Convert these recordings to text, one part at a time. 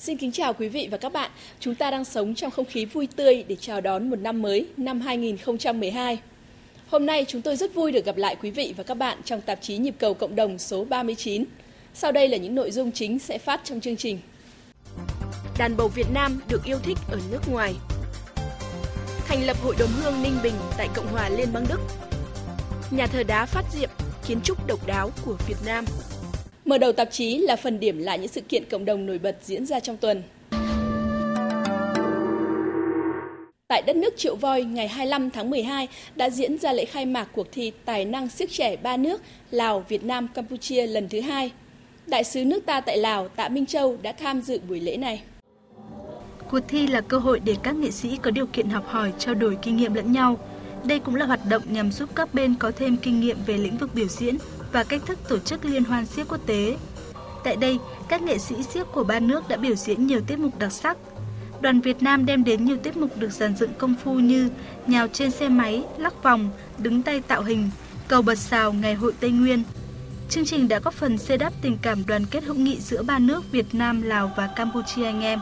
Xin kính chào quý vị và các bạn. Chúng ta đang sống trong không khí vui tươi để chào đón một năm mới, năm 2012. Hôm nay chúng tôi rất vui được gặp lại quý vị và các bạn trong tạp chí Nhịp cầu cộng đồng số 39. Sau đây là những nội dung chính sẽ phát trong chương trình. Đàn bầu Việt Nam được yêu thích ở nước ngoài. Thành lập Hội đồng Hương Ninh Bình tại Cộng hòa Liên bang Đức. Nhà thờ đá Phát Diệm, kiến trúc độc đáo của Việt Nam. Mở đầu tạp chí là phần điểm lại những sự kiện cộng đồng nổi bật diễn ra trong tuần. Tại đất nước Triệu Voi, ngày 25 tháng 12 đã diễn ra lễ khai mạc cuộc thi Tài năng siếc trẻ ba nước Lào, Việt Nam, Campuchia lần thứ 2. Đại sứ nước ta tại Lào Tạ Minh Châu đã tham dự buổi lễ này. Cuộc thi là cơ hội để các nghệ sĩ có điều kiện học hỏi, trao đổi kinh nghiệm lẫn nhau. Đây cũng là hoạt động nhằm giúp các bên có thêm kinh nghiệm về lĩnh vực biểu diễn và cách thức tổ chức liên hoan siếc quốc tế. Tại đây, các nghệ sĩ siếc của ba nước đã biểu diễn nhiều tiết mục đặc sắc. Đoàn Việt Nam đem đến nhiều tiết mục được dàn dựng công phu như nhào trên xe máy, lắc vòng, đứng tay tạo hình, cầu bật xào ngày hội Tây Nguyên. Chương trình đã góp phần xây đắp tình cảm đoàn kết hữu nghị giữa ba nước Việt Nam, Lào và Campuchia anh em.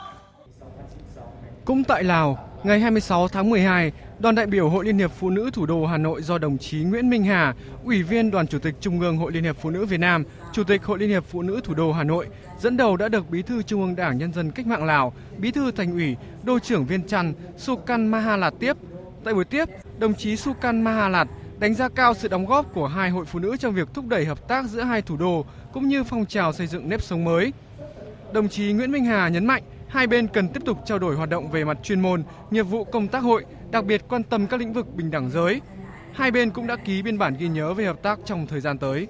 Cũng tại Lào, ngày 26 tháng 12, đoàn đại biểu Hội Liên hiệp Phụ nữ thủ đô Hà Nội do đồng chí Nguyễn Minh Hà, Ủy viên Đoàn Chủ tịch Trung ương Hội Liên hiệp Phụ nữ Việt Nam, Chủ tịch Hội Liên hiệp Phụ nữ thủ đô Hà Nội dẫn đầu đã được Bí thư Trung ương Đảng Nhân dân Cách mạng Lào, Bí thư Thành ủy, Đô trưởng Viêng Chăn Sukan Mahalat tiếp. Tại buổi tiếp, đồng chí Sukan Mahalat đánh giá cao sự đóng góp của hai hội phụ nữ trong việc thúc đẩy hợp tác giữa hai thủ đô cũng như phong trào xây dựng nếp sống mới. Đồng chí Nguyễn Minh Hà nhấn mạnh hai bên cần tiếp tục trao đổi hoạt động về mặt chuyên môn, nghiệp vụ công tác hội, đặc biệt quan tâm các lĩnh vực bình đẳng giới. Hai bên cũng đã ký biên bản ghi nhớ về hợp tác trong thời gian tới.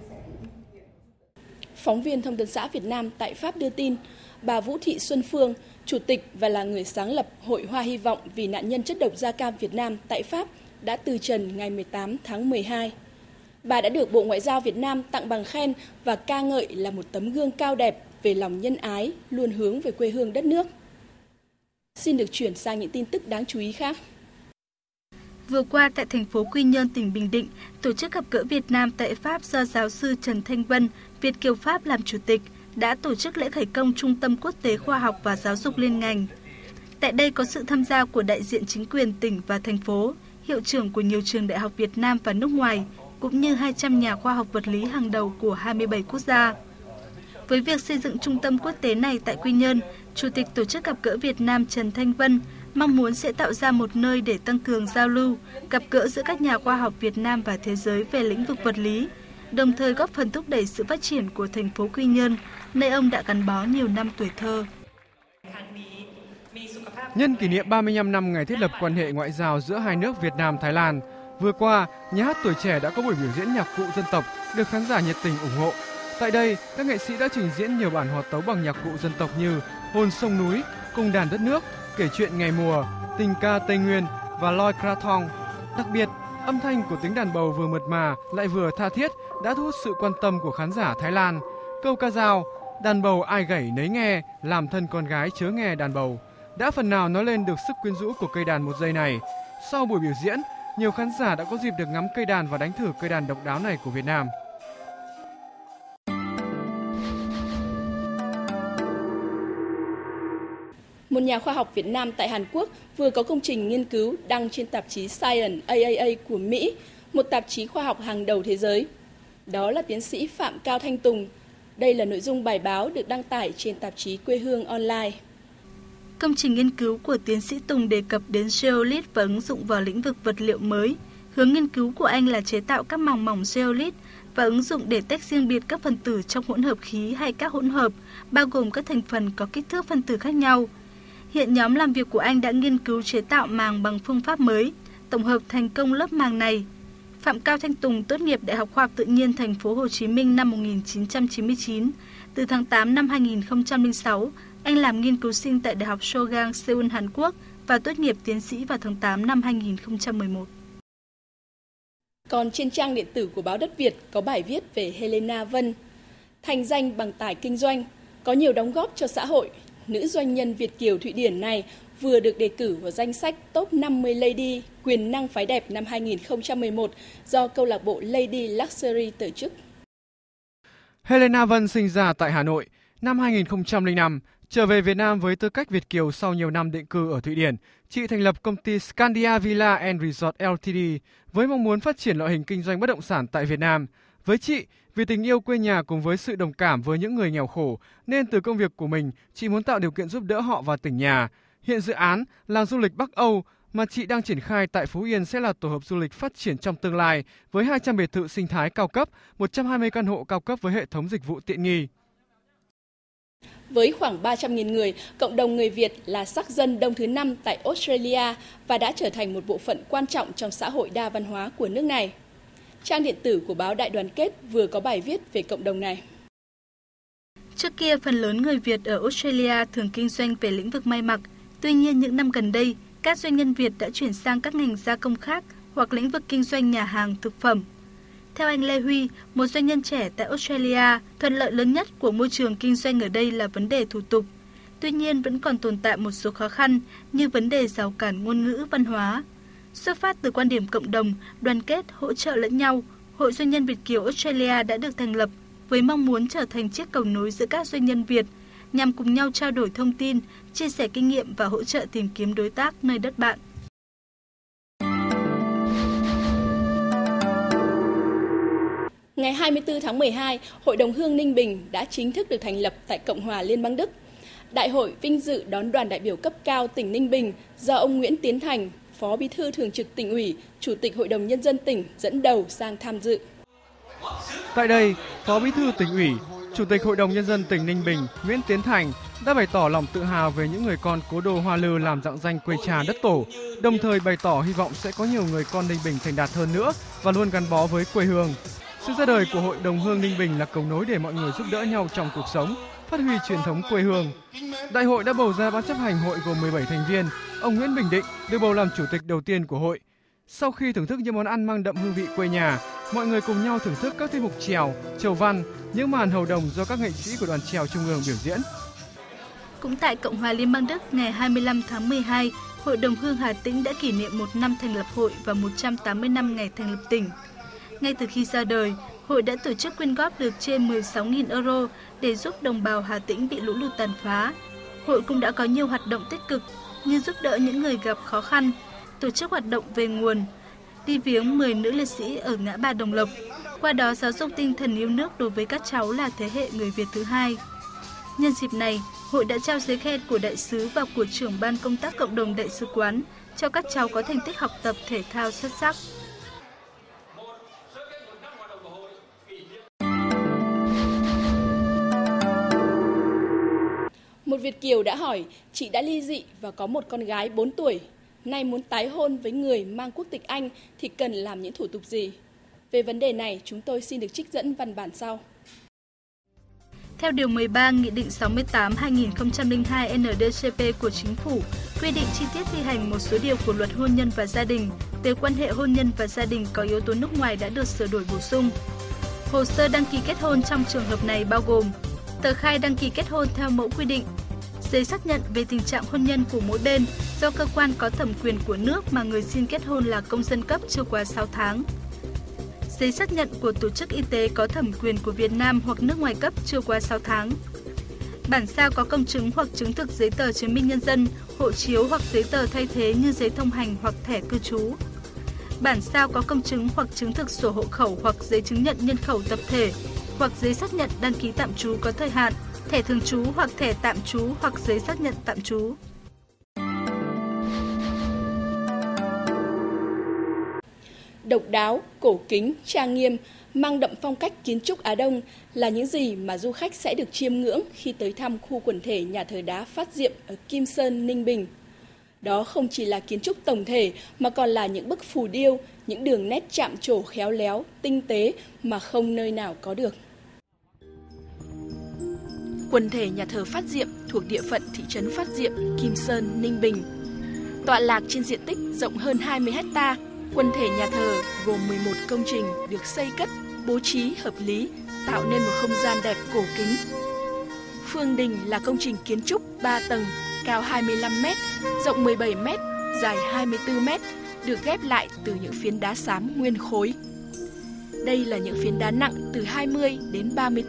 Phóng viên Thông tấn xã Việt Nam tại Pháp đưa tin, bà Vũ Thị Xuân Phương, Chủ tịch và là người sáng lập Hội Hoa Hy vọng vì nạn nhân chất độc da cam Việt Nam tại Pháp đã từ trần ngày 18 tháng 12. Bà đã được Bộ Ngoại giao Việt Nam tặng bằng khen và ca ngợi là một tấm gương cao đẹp về lòng nhân ái, luôn hướng về quê hương đất nước. Xin được chuyển sang những tin tức đáng chú ý khác. Vừa qua tại thành phố Quy Nhơn, tỉnh Bình Định, tổ chức gặp gỡ Việt Nam tại Pháp do giáo sư Trần Thanh Vân, Việt kiều Pháp làm chủ tịch, đã tổ chức lễ khởi công Trung tâm Quốc tế Khoa học và Giáo dục liên ngành. Tại đây có sự tham gia của đại diện chính quyền tỉnh và thành phố, hiệu trưởng của nhiều trường đại học Việt Nam và nước ngoài, cũng như 200 nhà khoa học vật lý hàng đầu của 27 quốc gia. Với việc xây dựng trung tâm quốc tế này tại Quy Nhơn, Chủ tịch tổ chức gặp gỡ Việt Nam Trần Thanh Vân mong muốn sẽ tạo ra một nơi để tăng cường giao lưu, gặp gỡ giữa các nhà khoa học Việt Nam và thế giới về lĩnh vực vật lý, đồng thời góp phần thúc đẩy sự phát triển của thành phố Quy Nhơn, nơi ông đã gắn bó nhiều năm tuổi thơ. Nhân kỷ niệm 35 năm ngày thiết lập quan hệ ngoại giao giữa hai nước Việt Nam-Thái Lan, vừa qua, Nhà hát Tuổi Trẻ đã có buổi biểu diễn nhạc cụ dân tộc được khán giả nhiệt tình ủng hộ. Tại đây, các nghệ sĩ đã trình diễn nhiều bản hòa tấu bằng nhạc cụ dân tộc như Hồn sông núi, Cung đàn đất nước, Kể chuyện ngày mùa, Tình ca Tây Nguyên và Loi Krathong. Đặc biệt, âm thanh của tiếng đàn bầu vừa mượt mà lại vừa tha thiết đã thu hút sự quan tâm của khán giả Thái Lan. Câu ca dao "Đàn bầu ai gảy nấy nghe, làm thân con gái chớ nghe đàn bầu" đã phần nào nói lên được sức quyến rũ của cây đàn một giây này. Sau buổi biểu diễn, nhiều khán giả đã có dịp được ngắm cây đàn và đánh thử cây đàn độc đáo này của Việt Nam. Một nhà khoa học Việt Nam tại Hàn Quốc vừa có công trình nghiên cứu đăng trên tạp chí Science AAA của Mỹ, một tạp chí khoa học hàng đầu thế giới. Đó là tiến sĩ Phạm Cao Thanh Tùng. Đây là nội dung bài báo được đăng tải trên tạp chí Quê hương online. Công trình nghiên cứu của tiến sĩ Tùng đề cập đến zeolite và ứng dụng vào lĩnh vực vật liệu mới. Hướng nghiên cứu của anh là chế tạo các màng mỏng zeolite và ứng dụng để tách riêng biệt các phân tử trong hỗn hợp khí hay các hỗn hợp, bao gồm các thành phần có kích thước phân tử khác nhau. Hiện nhóm làm việc của anh đã nghiên cứu chế tạo màng bằng phương pháp mới, tổng hợp thành công lớp màng này. Phạm Cao Thanh Tùng tốt nghiệp Đại học Khoa học Tự nhiên Thành phố Hồ Chí Minh năm 1999. Từ tháng 8 năm 2006, anh làm nghiên cứu sinh tại Đại học Sogang, Seoul, Hàn Quốc và tốt nghiệp tiến sĩ vào tháng 8 năm 2011. Còn trên trang điện tử của báo Đất Việt có bài viết về Helena Vân. Thành danh bằng tài kinh doanh, có nhiều đóng góp cho xã hội, nữ doanh nhân Việt kiều Thụy Điển này vừa được đề cử vào danh sách top 50 Lady quyền năng phái đẹp năm 2011 do câu lạc bộ Lady Luxury tổ chức. Helena Vân sinh ra tại Hà Nội. Năm 2005, Trở về Việt Nam với tư cách Việt kiều sau nhiều năm định cư ở Thụy Điển, chị thành lập công ty Scandia Villa and Resort Ltd với mong muốn phát triển loại hình kinh doanh bất động sản tại Việt Nam. Với chị, vì tình yêu quê nhà cùng với sự đồng cảm với những người nghèo khổ, nên từ công việc của mình, chị muốn tạo điều kiện giúp đỡ họ và tỉnh nhà. Hiện dự án làng du lịch Bắc Âu mà chị đang triển khai tại Phú Yên sẽ là tổ hợp du lịch phát triển trong tương lai với 200 biệt thự sinh thái cao cấp, 120 căn hộ cao cấp với hệ thống dịch vụ tiện nghi. Với khoảng 300.000 người, cộng đồng người Việt là sắc dân đông thứ 5 tại Australia và đã trở thành một bộ phận quan trọng trong xã hội đa văn hóa của nước này. Trang điện tử của báo Đại Đoàn Kết vừa có bài viết về cộng đồng này. Trước kia, phần lớn người Việt ở Australia thường kinh doanh về lĩnh vực may mặc. Tuy nhiên, những năm gần đây, các doanh nhân Việt đã chuyển sang các ngành gia công khác hoặc lĩnh vực kinh doanh nhà hàng, thực phẩm. Theo anh Lê Huy, một doanh nhân trẻ tại Australia, thuận lợi lớn nhất của môi trường kinh doanh ở đây là vấn đề thủ tục. Tuy nhiên, vẫn còn tồn tại một số khó khăn như vấn đề rào cản ngôn ngữ, văn hóa. Xuất phát từ quan điểm cộng đồng, đoàn kết, hỗ trợ lẫn nhau, Hội Doanh nhân Việt kiều Australia đã được thành lập với mong muốn trở thành chiếc cầu nối giữa các doanh nhân Việt, nhằm cùng nhau trao đổi thông tin, chia sẻ kinh nghiệm và hỗ trợ tìm kiếm đối tác nơi đất bạn. Ngày 24 tháng 12, Hội đồng Hương Ninh Bình đã chính thức được thành lập tại Cộng hòa Liên bang Đức. Đại hội vinh dự đón đoàn đại biểu cấp cao tỉnh Ninh Bình do ông Nguyễn Tiến Thành, Phó Bí thư Thường trực Tỉnh ủy, Chủ tịch Hội đồng Nhân dân tỉnh dẫn đầu sang tham dự. Tại đây, Phó Bí thư Tỉnh ủy, Chủ tịch Hội đồng Nhân dân tỉnh Ninh Bình Nguyễn Tiến Thành đã bày tỏ lòng tự hào về những người con cố đô Hoa Lư làm rạng danh quê cha đất tổ, đồng thời bày tỏ hy vọng sẽ có nhiều người con Ninh Bình thành đạt hơn nữa và luôn gắn bó với quê hương. Sự ra đời của Hội đồng Hương Ninh Bình là cầu nối để mọi người giúp đỡ nhau trong cuộc sống, phát huy truyền thống quê hương. Đại hội đã bầu ra ban chấp hành hội gồm 17 thành viên. Ông Nguyễn Bình Định được bầu làm chủ tịch đầu tiên của hội. Sau khi thưởng thức những món ăn mang đậm hương vị quê nhà, mọi người cùng nhau thưởng thức các tiết mục chèo, chầu văn, những màn hầu đồng do các nghệ sĩ của đoàn chèo Trung ương biểu diễn. Cũng tại Cộng hòa Liên bang Đức, ngày 25 tháng 12, Hội đồng Hương Hà Tĩnh đã kỷ niệm 1 năm thành lập hội và 180 năm ngày thành lập tỉnh. Ngay từ khi ra đời, hội đã tổ chức quyên góp được trên 16.000 euro để giúp đồng bào Hà Tĩnh bị lũ lụt tàn phá. Hội cũng đã có nhiều hoạt động tích cực như giúp đỡ những người gặp khó khăn, tổ chức hoạt động về nguồn, đi viếng 10 nữ liệt sĩ ở ngã ba Đồng Lộc, qua đó giáo dục tinh thần yêu nước đối với các cháu là thế hệ người Việt thứ hai. Nhân dịp này, hội đã trao giấy khen của đại sứ và của trưởng ban công tác cộng đồng đại sứ quán cho các cháu có thành tích học tập thể thao xuất sắc. Một Việt kiều đã hỏi, chị đã ly dị và có một con gái 4 tuổi. Nay muốn tái hôn với người mang quốc tịch Anh thì cần làm những thủ tục gì? Về vấn đề này, chúng tôi xin được trích dẫn văn bản sau. Theo Điều 13 Nghị định 68/2002 NĐ-CP của Chính phủ, quy định chi tiết thi hành một số điều của Luật Hôn nhân và Gia đình về quan hệ hôn nhân và gia đình có yếu tố nước ngoài đã được sửa đổi bổ sung. Hồ sơ đăng ký kết hôn trong trường hợp này bao gồm tờ khai đăng ký kết hôn theo mẫu quy định, giấy xác nhận về tình trạng hôn nhân của mỗi bên do cơ quan có thẩm quyền của nước mà người xin kết hôn là công dân cấp chưa quá 6 tháng, giấy xác nhận của tổ chức y tế có thẩm quyền của Việt Nam hoặc nước ngoài cấp chưa quá 6 tháng, bản sao có công chứng hoặc chứng thực giấy tờ chứng minh nhân dân, hộ chiếu hoặc giấy tờ thay thế như giấy thông hành hoặc thẻ cư trú, bản sao có công chứng hoặc chứng thực sổ hộ khẩu hoặc giấy chứng nhận nhân khẩu tập thể hoặc giấy xác nhận đăng ký tạm trú có thời hạn, thẻ thường trú hoặc thẻ tạm trú hoặc giấy xác nhận tạm trú. Độc đáo, cổ kính, trang nghiêm, mang đậm phong cách kiến trúc Á Đông là những gì mà du khách sẽ được chiêm ngưỡng khi tới thăm khu quần thể nhà thờ đá Phát Diệm ở Kim Sơn, Ninh Bình. Đó không chỉ là kiến trúc tổng thể mà còn là những bức phù điêu, những đường nét chạm trổ khéo léo, tinh tế mà không nơi nào có được. Quần thể nhà thờ Phát Diệm thuộc địa phận thị trấn Phát Diệm, Kim Sơn, Ninh Bình. Tọa lạc trên diện tích rộng hơn 20 ha, quần thể nhà thờ gồm 11 công trình được xây cất, bố trí hợp lý, tạo nên một không gian đẹp cổ kính. Phương đình là công trình kiến trúc 3 tầng, cao 25 m, rộng 17 m, dài 24 m, được ghép lại từ những phiến đá xám nguyên khối. Đây là những phiến đá nặng từ 20 đến 30 tấn,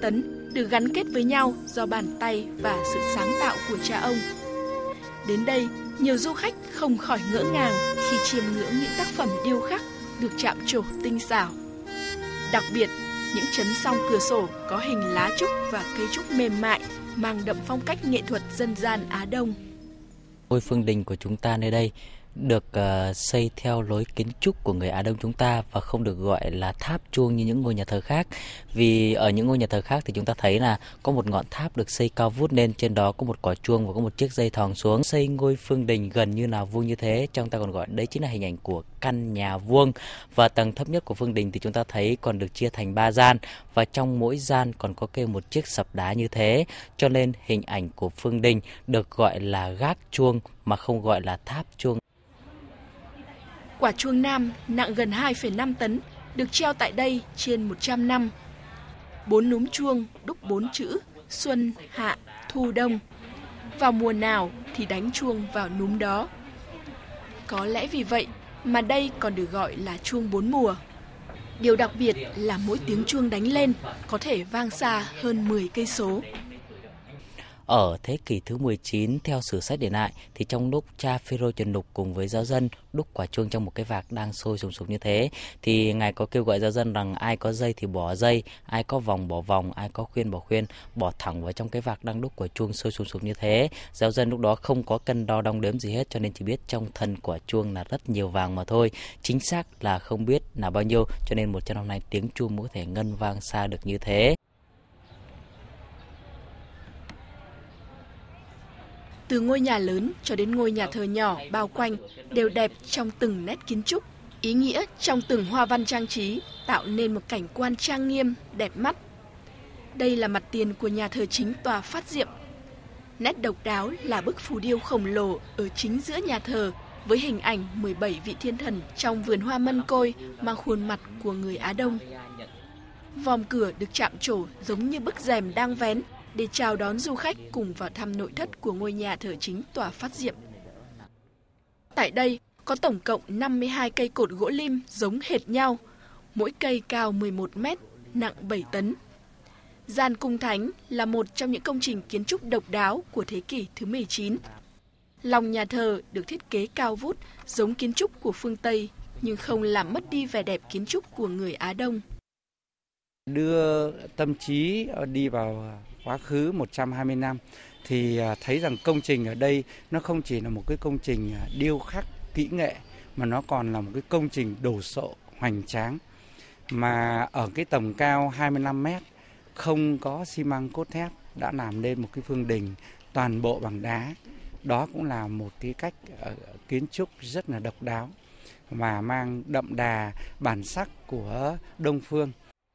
được gắn kết với nhau do bàn tay và sự sáng tạo của cha ông. Đến đây, nhiều du khách không khỏi ngỡ ngàng khi chiêm ngưỡng những tác phẩm điêu khắc được chạm trổ tinh xảo. Đặc biệt, những chấn song cửa sổ có hình lá trúc và cây trúc mềm mại mang đậm phong cách nghệ thuật dân gian Á Đông. Ngôi Phương Đình của chúng ta nơi đây được xây theo lối kiến trúc của người Á Đông chúng ta và không được gọi là tháp chuông như những ngôi nhà thờ khác. Vì ở những ngôi nhà thờ khác thì chúng ta thấy là có một ngọn tháp được xây cao vút lên, trên đó có một quả chuông và có một chiếc dây thòng xuống. Xây ngôi Phương Đình gần như là vuông như thế, chúng ta còn gọi đấy chính là hình ảnh của căn nhà vuông. Và tầng thấp nhất của Phương Đình thì chúng ta thấy còn được chia thành 3 gian và trong mỗi gian còn có kê một chiếc sập đá như thế, cho nên hình ảnh của Phương Đình được gọi là gác chuông mà không gọi là tháp chuông. Quả chuông nam nặng gần 2,5 tấn được treo tại đây trên 100 năm. 4 núm chuông đúc 4 chữ Xuân, Hạ, Thu, Đông. Vào mùa nào thì đánh chuông vào núm đó. Có lẽ vì vậy mà đây còn được gọi là chuông 4 mùa. Điều đặc biệt là mỗi tiếng chuông đánh lên có thể vang xa hơn 10 cây số. Ở thế kỷ thứ 19, theo sử sách để lại, thì trong lúc cha Phêrô Trần Nục cùng với giáo dân đúc quả chuông trong một cái vạc đang sôi sùng sục như thế, thì Ngài có kêu gọi giáo dân rằng ai có dây thì bỏ dây, ai có vòng bỏ vòng, ai có khuyên bỏ khuyên, bỏ thẳng vào trong cái vạc đang đúc quả chuông sôi sùng sục như thế. Giáo dân lúc đó không có cân đo đong đếm gì hết, cho nên chỉ biết trong thân quả chuông là rất nhiều vàng mà thôi. Chính xác là không biết là bao nhiêu, cho nên 100 năm nay tiếng chuông mới có thể ngân vang xa được như thế. Từ ngôi nhà lớn cho đến ngôi nhà thờ nhỏ bao quanh đều đẹp trong từng nét kiến trúc, ý nghĩa trong từng hoa văn trang trí tạo nên một cảnh quan trang nghiêm, đẹp mắt. Đây là mặt tiền của nhà thờ chính tòa Phát Diệm. Nét độc đáo là bức phù điêu khổng lồ ở chính giữa nhà thờ với hình ảnh 17 vị thiên thần trong vườn hoa mân côi mang khuôn mặt của người Á Đông. Vòm cửa được chạm trổ giống như bức rèm đang vén để chào đón du khách cùng vào thăm nội thất của ngôi nhà thờ chính tòa Phát Diệm. Tại đây có tổng cộng 52 cây cột gỗ lim giống hệt nhau, mỗi cây cao 11 mét, nặng 7 tấn. Gian cung thánh là một trong những công trình kiến trúc độc đáo của thế kỷ thứ 19. Lòng nhà thờ được thiết kế cao vút giống kiến trúc của phương Tây nhưng không làm mất đi vẻ đẹp kiến trúc của người Á Đông. Đưa tâm trí đi vào quá khứ 120 năm thì thấy rằng công trình ở đây nó không chỉ là một cái công trình điêu khắc kỹ nghệ mà nó còn là một cái công trình đồ sộ hoành tráng, mà ở cái tầm cao 25 mét không có xi măng cốt thép đã làm nên một cái phương đình toàn bộ bằng đá. Đó cũng là một cái cách kiến trúc rất là độc đáo và mang đậm đà bản sắc của Đông phương.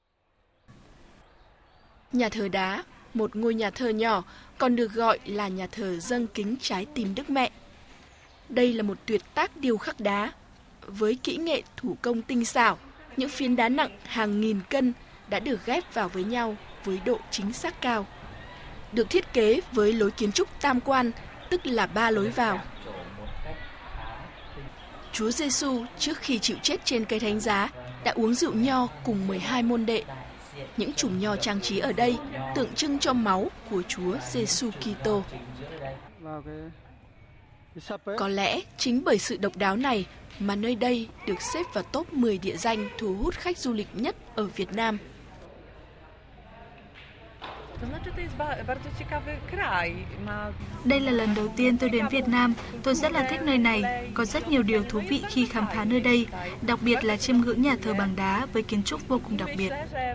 Nhà thờ đá, một ngôi nhà thờ nhỏ, còn được gọi là nhà thờ dâng kính trái tim Đức Mẹ. Đây là một tuyệt tác điêu khắc đá. Với kỹ nghệ thủ công tinh xảo, những phiến đá nặng hàng nghìn cân đã được ghép vào với nhau với độ chính xác cao. Được thiết kế với lối kiến trúc tam quan, tức là 3 lối vào. Chúa Giêsu trước khi chịu chết trên cây thánh giá đã uống rượu nho cùng 12 môn đệ. Những chùm nho trang trí ở đây tượng trưng cho máu của Chúa Giêsu Kitô. Có lẽ chính bởi sự độc đáo này mà nơi đây được xếp vào top 10 địa danh thu hút khách du lịch nhất ở Việt Nam. Đây là lần đầu tiên tôi đến Việt Nam. Tôi rất là thích nơi này. Có rất nhiều điều thú vị khi khám phá nơi đây, đặc biệt là chiêm ngưỡng nhà thờ bằng đá với kiến trúc vô cùng đặc biệt.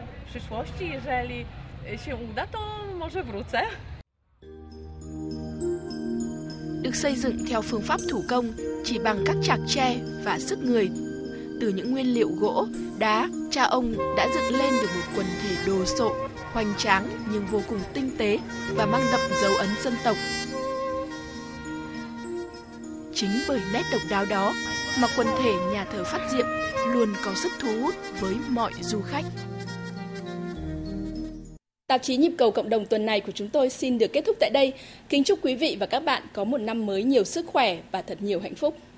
Được xây dựng theo phương pháp thủ công, chỉ bằng các chạc tre và sức người. Từ những nguyên liệu gỗ, đá, cha ông đã dựng lên được một quần thể đồ sộ, hoành tráng nhưng vô cùng tinh tế và mang đậm dấu ấn dân tộc. Chính bởi nét độc đáo đó mà quần thể nhà thờ Phát Diệm luôn có sức thu hút với mọi du khách. Tạp chí Nhịp cầu cộng đồng tuần này của chúng tôi xin được kết thúc tại đây. Kính chúc quý vị và các bạn có một năm mới nhiều sức khỏe và thật nhiều hạnh phúc.